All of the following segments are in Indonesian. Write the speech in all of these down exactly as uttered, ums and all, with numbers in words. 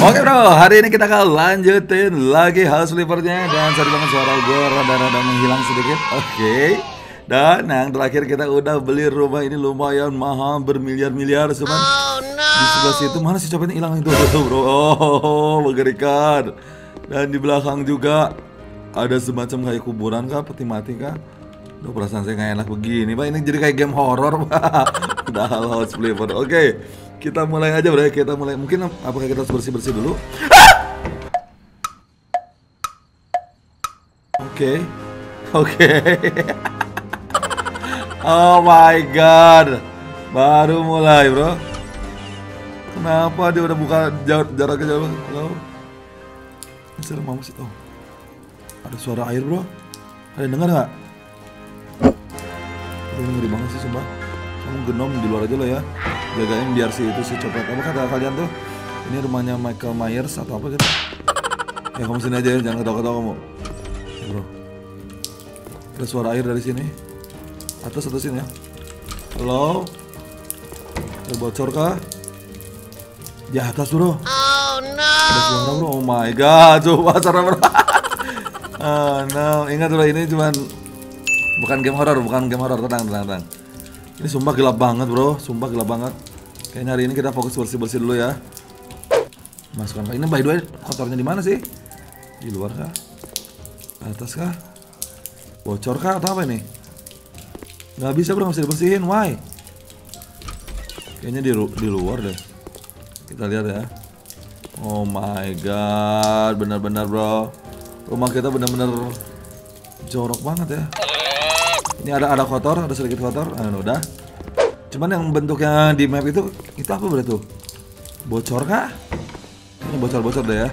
Oke bro, hari ini kita akan lanjutin lagi house flippernya. Dan sorry banget suara gue rada-rada menghilang sedikit. Oke. Dan yang terakhir kita udah beli rumah ini lumayan mahal, bermiliar-miliar. Cuman oh, no. Di sebelah situ mana sih copetnya hilang itu bro. Oh, mengerikan. Dan di belakang juga ada semacam kayak kuburan kah, peti mati kah. Duh, perasaan saya gak enak begini Pak, ini jadi kayak game horror Pak. Udah house flipper. Oke, kita mulai aja bro, kita mulai. Mungkin apakah kita harus bersih-bersih dulu? Oke. Oke. Oh my god. Baru mulai bro. Kenapa dia udah buka jaraknya jauh? Halo. Masih mau sih. Oh, ada suara air bro. Ada dengar nggak? Ini ngeri banget sih sumpah. Kamu genom di luar aja lo ya. Jagain biar si itu si copet. Apa kata kalian tuh? Ini rumahnya Michael Myers atau apa gitu? Ya kamu sini aja ya, jangan ketawa-ketawa kamu. Ya, bro. Ada suara air dari sini. Atas atau sini ya? Halo? Ada bocor kah? Di atas bro. Oh no. Ada suara bro. Oh my god. Coba suara bro. Oh no. Ingat bro, ini cuman bukan game horror, bukan game horror. Tenang, tenang, tenang. Ini sumpah gelap banget bro. Sumpah gelap banget. Kayaknya hari ini kita fokus bersih-bersih dulu ya. Masukkan. Ini by the way kotornya di mana sih? Di luar kah? Atas kah? Bocor kah atau apa ini? Nggak bisa bro, masih dibersihin. Why? Kayaknya di, di luar deh. Kita lihat ya. Oh my god, benar-benar bro. Rumah kita benar-benar jorok banget ya. Ini ada ada kotor, ada sedikit kotor. Ah, udah. Cuman yang bentuknya di map itu itu apa bro tuh? Bocor kah? Ini bocor-bocor deh ya.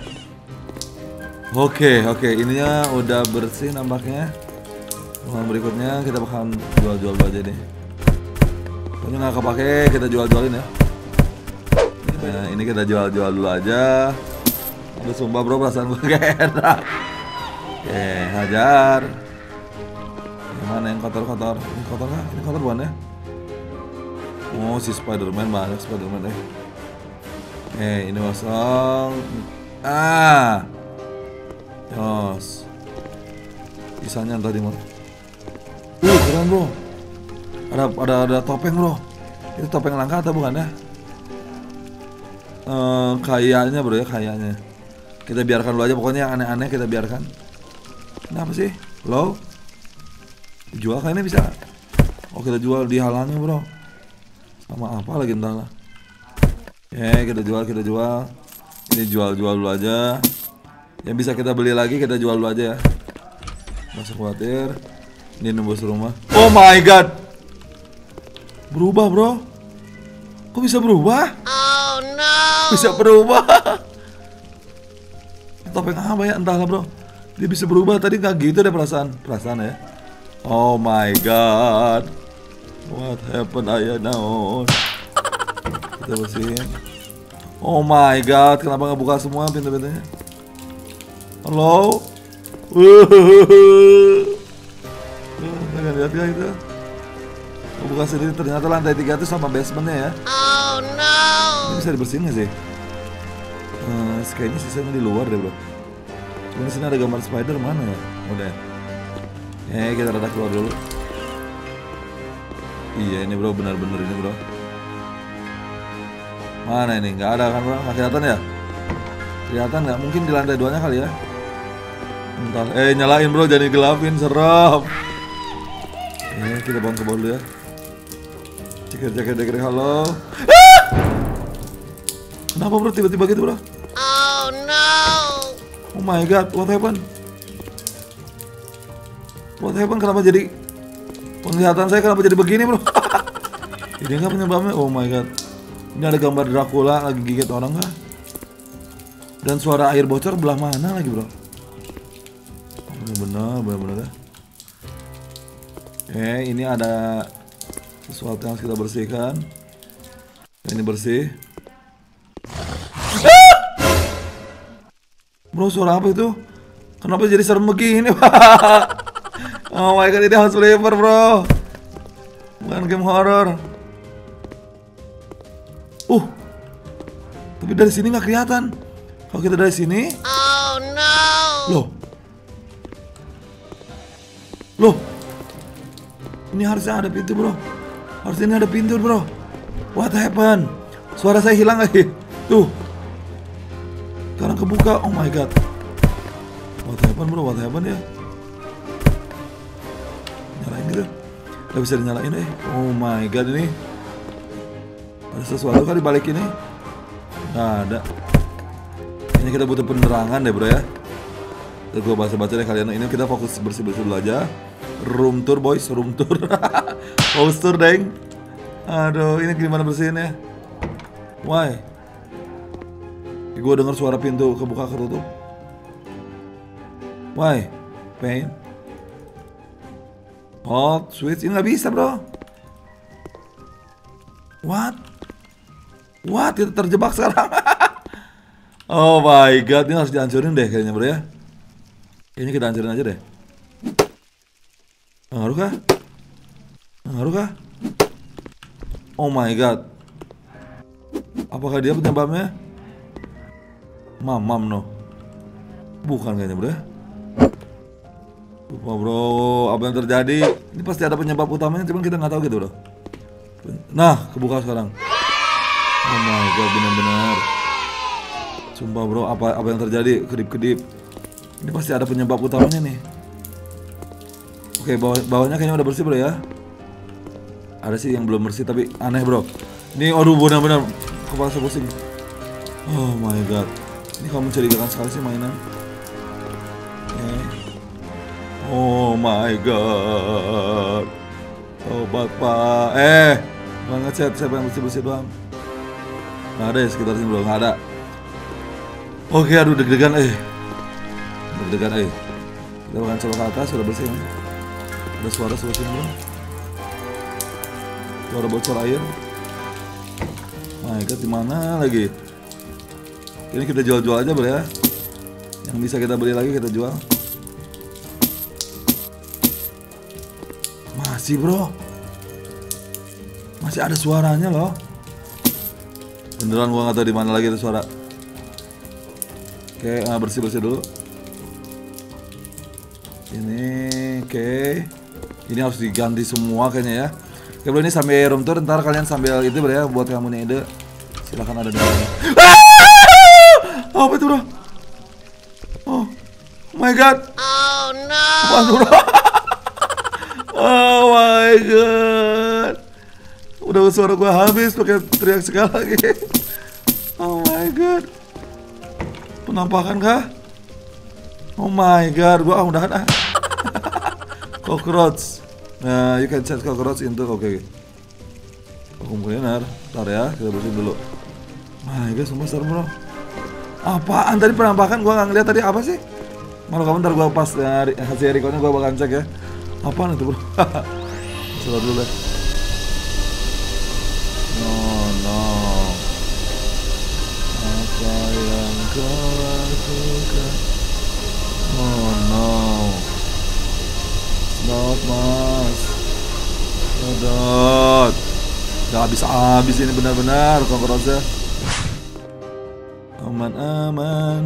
Oke, oke, ininya udah bersih nampaknya. Rumah berikutnya kita bakal jual-jual aja deh. Pokoknya nggak kepake, kita jual-jualin ya. Nah, ini kita jual-jual dulu aja. Aduh sumpah bro, perasaan gue gak enak. Oke, hajar. Gimana yang kotor-kotor? Ini kotor kah? Ini kotor bukan ya? Oh, si Spiderman, banyak Spiderman deh. Eh, ini kosong. Ah, Yos. Sisanya tadi mau. Uh, keren bro. Ada ada ada topeng bro. Itu topeng langka atau bukan ya? Uh, kayaknya bro ya, kayaknya. Kita biarkan dulu aja, pokoknya yang aneh-aneh kita biarkan. Kenapa sih? Lo? Jual kayaknya bisa. Oh, kita jual dihalangi bro. Sama apa lagi entah lah. Ya, kita jual, kita jual. Ini jual-jual dulu aja. Yang bisa kita beli lagi kita jual dulu aja ya. Masa khawatir. Ini nembus rumah. Oh my god. Berubah bro. Kok bisa berubah? Oh no. Bisa berubah. Topeng apa ya, entahlah bro. Dia bisa berubah, tadi gak gitu deh perasaan. Perasaan ya. Oh my god. What happened I know. Kita bersihin. Oh my god, kenapa gak buka semua pintu-pintunya? Halo. Jangan lihat gak itu. Buka sendiri, ternyata lantai tiga itu sama basementnya ya. Oh no. Ini bisa dibersihin gak sih? Uh, kayaknya sisanya di luar deh bro. Cuma di sini ada gambar spider, mana ya? Udah. Eh, kita rada keluar dulu. Iya ini bro, benar-benar ini bro. Mana ini? Nggak ada kan bro? Nggak kelihatan ya? Kelihatan nggak? Mungkin di lantai duanya kali ya. Bentar. Eh, nyalain bro, jadi gelapin, serem. Eh, kita bangun ke bawah dulu ya. Cekir-cekir-cekir, halo. Ah! Kenapa bro tiba-tiba gitu bro? Oh no. Oh my god, what happened? What happened? Kenapa jadi penglihatan saya kenapa jadi begini bro? Ini nggak penyebabnya? Oh my god. Ini ada gambar Dracula lagi gigit orang kah? Dan suara air bocor belah mana lagi bro? Bener-bener, bener-bener ya. Eh, ini ada sesuatu yang harus kita bersihkan. Ini bersih. Ah! Bro, suara apa itu? Kenapa jadi serem begini pak? Oh my god, ini house flipper bro. Bukan game horror. Uh, tapi dari sini nggak kelihatan. Kalau kita dari sini. Oh no. Loh. Loh. Ini harusnya ada pintu bro. Harusnya ini ada pintu bro. What happened? Suara saya hilang lagi. Tuh. Sekarang kebuka. Oh my god. What happened bro? What happened ya? Nyalain gitu. Gak bisa dinyalain eh. Oh my god ini. Ada sesuatu kali balik ini. Nggak ada. Ini kita butuh penerangan deh bro ya. Terus gue baca-baca deh kalian. Ini kita fokus bersih-bersih dulu aja. Room tour boys, room tour. House tour deng. Aduh, ini gimana bersihinnya? Why? Gue denger suara pintu kebuka ketutup. Why? Pain. Hot switch, ini nggak bisa bro. What? What? Kita terjebak sekarang. Oh my god, ini harus dihancurin deh kayaknya bro ya. Ini kita hancurin aja deh. Ngaruh kah? Ngaruh kah? Oh my god. Apakah dia penyebabnya? Mamam no. Bukan kayaknya bro ya. Lupa bro, apa yang terjadi? Ini pasti ada penyebab utamanya, cuman kita nggak tahu gitu bro. Nah, kebuka sekarang. Oh my god, benar-benar. Sumpah bro, apa apa yang terjadi? Kedip-kedip. Ini pasti ada penyebab utamanya nih. Oke, bawah, bawahnya kayaknya udah bersih bro ya. Ada sih yang belum bersih tapi aneh bro. Ini aduh benar-benar kepala saya pusing. Oh my god. Ini kamu mencurigakan sekali sih mainan. Okay. Oh my god. Tobat pak. Eh, banget chat siapa yang bersih-bersih doang. Nggak ada ya sekitar sini bro, nggak ada. Oke, aduh deg-degan eh. Deg-degan eh. Kita akan coba ke atas, sudah bersih kan? Ada suara sebelah sini bro. Suara bocor air. My god, di mana lagi? Ini kita jual-jual aja bro ya. Yang bisa kita beli lagi kita jual. Masih bro. Masih ada suaranya loh. Beneran gua nggak tahu di mana lagi itu suara. Oke, nah, bersih-bersih dulu. Ini oke. Okay. Ini harus diganti semua kayaknya ya. Oke bro, ini sambil room tour, ntar kalian sambil itu bro ya, buat kamu nih ide. Silahkan ada di dalamnya. Ah! Apa itu bro? Oh my god. Oh no. Apaan bro? Oh my god. Udah suara gue habis pakai teriak sekali lagi. Oh my god. Penampakan kah? Oh my god, gua ah udahan ah. Cockroach. Nah, you can set cockroach into oke. Okay. Vacuum cleaner. Ntar ya, kita bersihin dulu. My god, semua serem bro. Apaan tadi penampakan? Gua nggak ngeliat tadi apa sih? Malu kamu ntar gua pas ya, hasil rekodnya gua bakal cek ya. Apaan itu bro? Salah dulu deh. No no. Apa yang kau lakukan? Oh no. Not mas. Dodot. Gak habis-habis ini benar-benar cockroachnya. Aman-aman.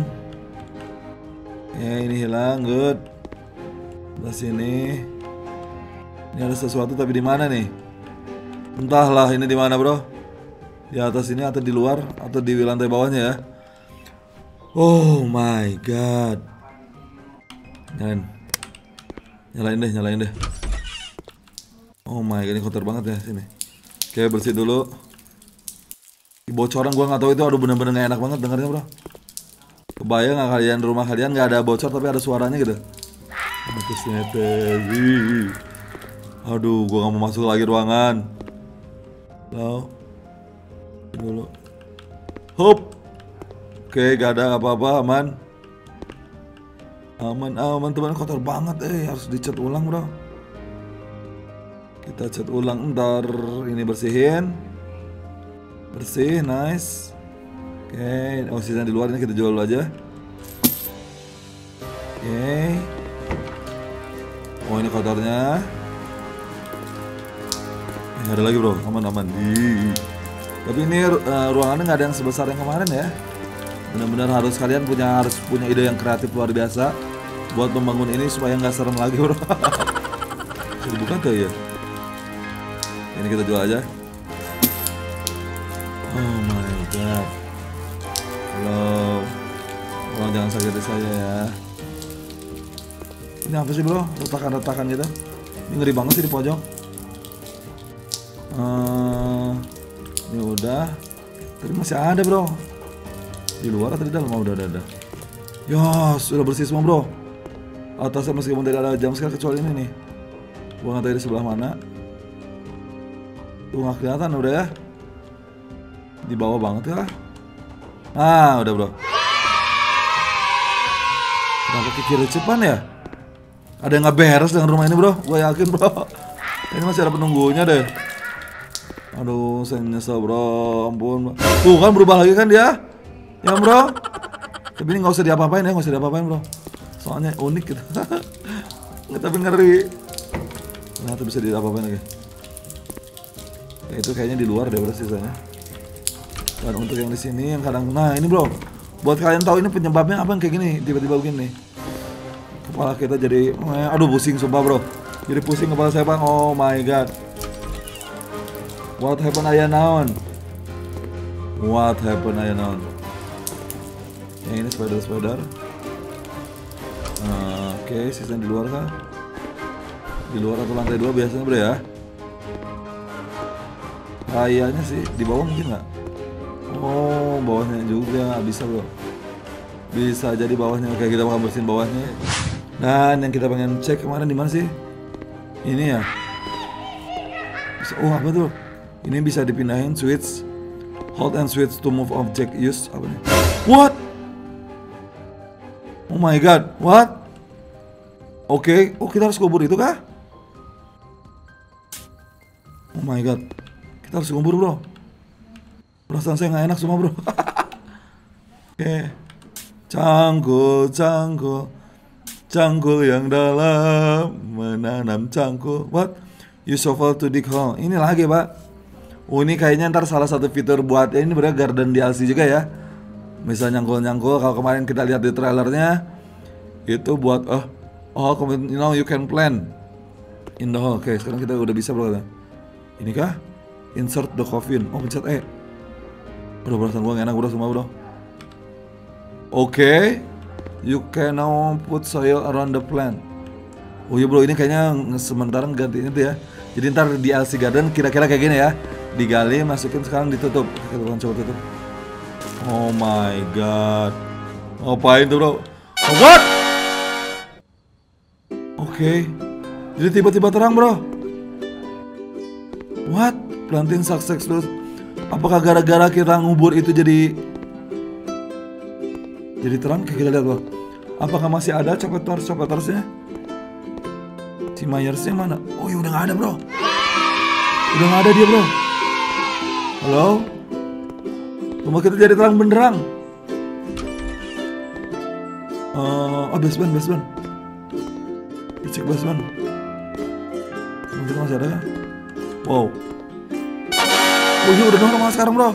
Ya ini hilang, good. Di sini. Ini ada sesuatu tapi di mana nih? Entahlah ini di mana, bro. Di atas ini atau di luar atau di lantai bawahnya ya. Oh my god. Nyalain. Nyalain deh, nyalain deh. Oh my god, ini kotor banget ya sini. Oke, bersih dulu. Di bocoran gua nggak tahu itu, aduh bener-bener gak enak banget dengarnya, bro. Kebayang nggak kalian rumah kalian nggak ada bocor tapi ada suaranya gitu? Aduh, gua nggak mau masuk lagi ruangan. Halo. Dulu. Hop. Oke, gak ada apa-apa, aman. Aman, aman teman, kotor banget eh, harus dicat ulang, bro. Kita cat ulang ntar ini bersihin. Bersih, nice. Oke, oh sisanya di luar ini kita jual dulu aja. Oke. Oh ini kotornya. Ini ada lagi bro, aman-aman. Tapi ini uh, ruangannya nggak ada yang sebesar yang kemarin ya. Benar-benar harus kalian punya harus punya ide yang kreatif luar biasa buat membangun ini supaya nggak serem lagi bro. Bisa dibuka tuh ya. Ini kita jual aja. Oh my god. Halo. Tolong jangan sakiti saya ya. Ini apa sih bro? Retakan-retakan gitu. Ini ngeri banget sih di pojok. Uh, ini udah. Tapi masih ada bro. Di luar atau di dalam? Oh udah ada. Yos, sudah bersih semua bro. Atasnya meskipun tidak ada jam sekali kecuali ini nih. Gua nggak tahu di sebelah mana. Tuh nggak kelihatan udah ya. Di bawah banget ya. Ah udah bro. Kenapa ke kiri cepat ya? Ada yang nggak beres dengan rumah ini bro. Gue yakin bro. Ini masih ada penunggunya deh. Aduh saya nyesel bro. Ampun. Tuh kan berubah lagi kan dia. Ya bro. Tapi ini nggak usah diapa-apain ya. Nggak usah diapa-apain bro. Soalnya unik gitu. Nggak tapi ngeri. Nah itu bisa diapa-apain lagi. Ya, itu kayaknya di luar deh bro sisanya. Dan untuk yang di sini yang kadang. Nah ini bro. Buat kalian tahu ini penyebabnya apa yang kayak gini. Tiba-tiba begini. Kepala kita jadi, aduh pusing sumpah bro. Jadi pusing kepala saya bang. Oh my god. What happened ayah naon? What happened ayah naon? Ya ini spider-spider. uh, Oke okay, sisa di luar kah? Di luar atau lantai dua biasanya bro ya. Kayaknya sih di bawah mungkin nggak? Oh bawahnya juga bisa bro. Bisa jadi bawahnya. Oke kita bakal bersihin bawahnya. Dan yang kita pengen cek kemarin di mana sih? Ini ya. Bisa, oh apa tuh? Ini bisa dipindahin switch. Hold and switch to move object use. Apa nih? What? Oh my god. What? Oke. Okay. Oh kita harus kubur itu kah? Oh my god. Kita harus kubur bro. Perasaan saya nggak enak semua bro. Oke. Okay. Cangkul, cangkul. Cangkul yang dalam menanam cangkul. What? You shovel to dig hole. Ini lagi pak. Oh ini kayaknya ntar salah satu fitur buat ini berarti garden D L C juga ya. Misal nyangkul-nyangkul. Kalau kemarin kita lihat di trailernya itu buat oh oh you know you can plant in the hole. Oke okay, sekarang kita udah bisa bro. Ini kah? Insert the coffin. Oh pencet E. Bro perasaan gua gak enak bro semua bro. Oke okay. You can now put soil around the plant. Oh iya bro ini kayaknya sementara gantiin itu ya. Jadi ntar di L C Garden kira-kira kayak gini ya. Digali, masukin, sekarang ditutup. Kita akan coba tutup. Oh my god. Ngapain tuh bro? Oh, what? Oke okay. Jadi tiba-tiba terang bro. What? Planting sukses terus. Apakah gara-gara kita ngubur itu jadi Jadi terang? Kita lihat bro. Apakah masih ada copeters-copetersnya? Si Myersnya mana? Oh ya udah gak ada bro. Udah gak ada dia bro. Halo? Rumah kita jadi terang benderang. uh, Oh basement, basement. Cek basement. Rumah kita masih ada ya? Wow. Oh iya udah normal sekarang bro.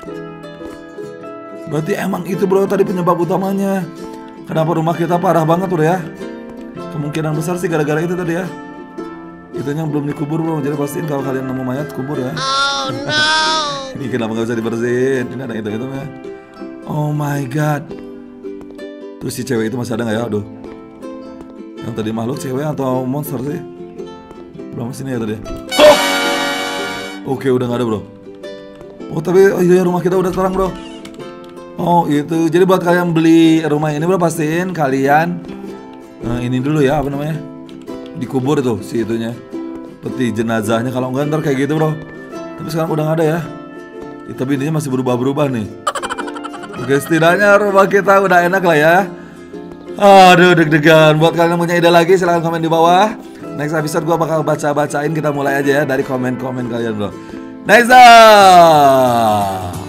Berarti emang itu bro tadi penyebab utamanya. Kenapa rumah kita parah banget udah ya. Kemungkinan besar sih gara-gara itu tadi ya. Itu yang belum dikubur bro. Jadi pastiin kalau kalian nemu mayat kubur ya. Oh no. Ini kenapa gak bisa dibersihin? Ini ada itu-itu ya. Oh my god. Terus si cewek itu masih ada gak ya? Aduh. Yang tadi makhluk cewek atau monster sih? Belum sini ya tadi. Oh! Oke udah gak ada bro. Oh tapi oh iya rumah kita udah terang bro. Oh itu. Jadi buat kalian beli rumah ini bro pastiin kalian Nah, ini dulu ya apa namanya dikubur tuh si itunya peti jenazahnya. Kalau enggak ntar kayak gitu bro. Tapi sekarang udah gak ada ya. Ya tapi intinya masih berubah-berubah nih. Oke setidaknya rumah kita udah enak lah ya. Aduh deg-degan. Buat kalian yang punya ide lagi silahkan komen di bawah. Next episode gue bakal baca-bacain. Kita mulai aja ya dari komen-komen kalian bro. Next up.